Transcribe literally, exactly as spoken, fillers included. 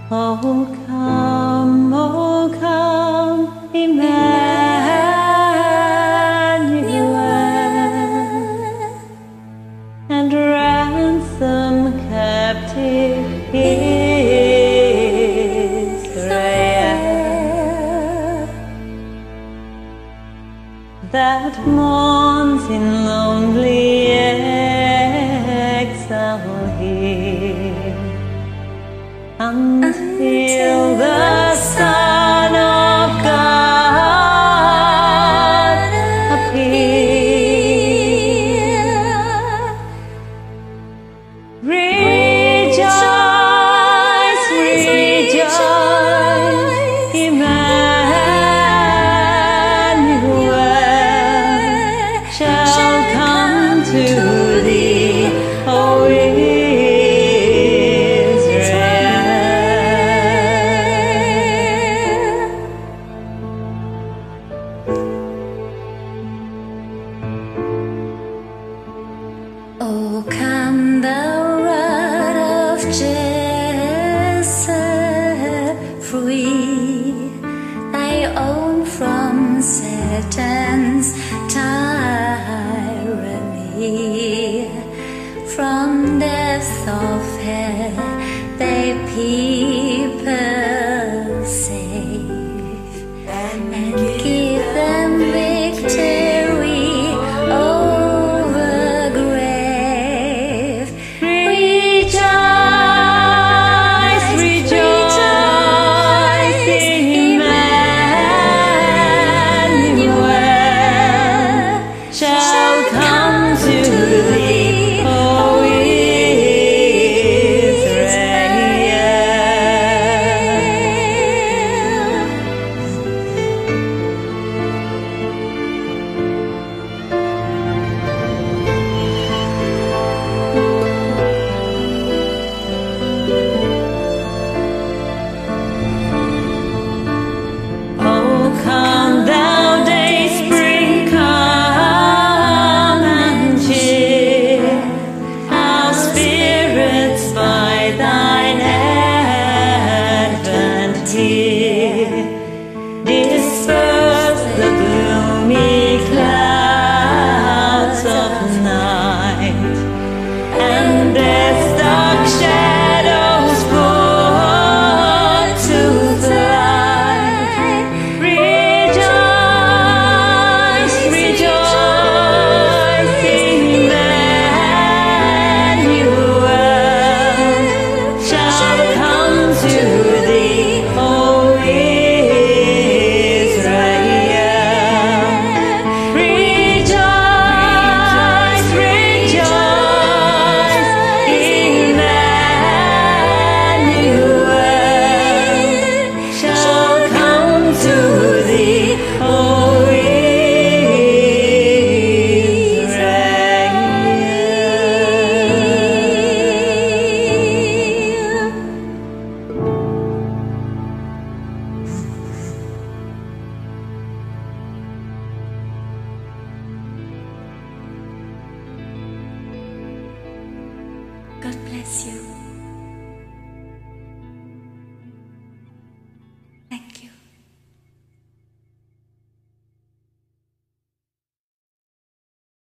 Oh come, oh come, Emmanuel, and ransom captive Piyrella, that mourns in lonely exile here, until the Son of God appear. Rejoice, rejoice, Emmanuel shall come to thee, O O come thou rod of Jesse, free thy own from Satan's tyranny, from depths of hell thy people save, and give them victory over grave. Rejoice, rejoice, Emmanuel shall come to thee, O come thou Dayspring, come and cheer our spirits by thine advent here. Disperse the gloomy clouds of night, and death's dark shadows put to flight. Rejoice, rejoice, Emmanuel shall come to thee, O Israel. Rejoice, rejoice, Emmanuel shall come to thee, O God bless you.